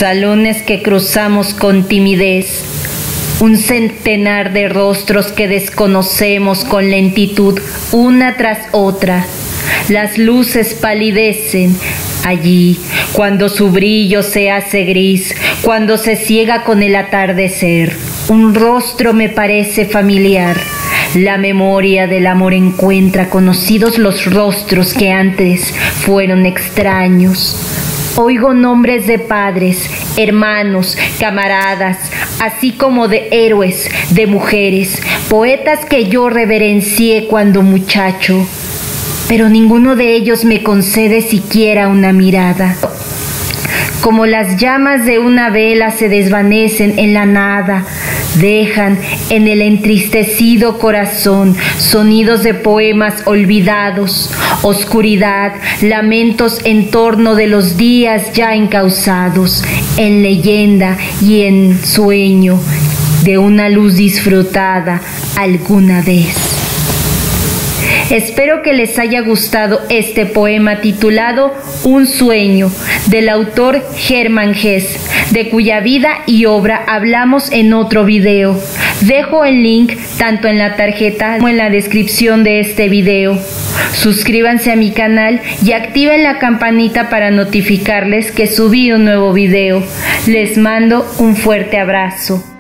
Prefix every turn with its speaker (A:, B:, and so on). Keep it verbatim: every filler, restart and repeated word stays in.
A: Salones que cruzamos con timidez, un centenar de rostros que desconocemos con lentitud una tras otra. Las luces palidecen allí, cuando su brillo se hace gris, cuando se ciega con el atardecer. Un rostro me parece familiar. La memoria del amor encuentra conocidos los rostros que antes fueron extraños. Oigo nombres de padres, hermanos, camaradas, así como de héroes, de mujeres, poetas que yo reverencié cuando muchacho, pero ninguno de ellos me concede siquiera una mirada. Como las llamas de una vela se desvanecen en la nada, dejan en el entristecido corazón sonidos de poemas olvidados, oscuridad, lamentos en torno de los días ya encausados, en leyenda y en sueño de una luz disfrutada alguna vez. Espero que les haya gustado este poema titulado Un sueño, del autor Hermann Hesse, de cuya vida y obra hablamos en otro video. Dejo el link tanto en la tarjeta como en la descripción de este video. Suscríbanse a mi canal y activen la campanita para notificarles que subí un nuevo video. Les mando un fuerte abrazo.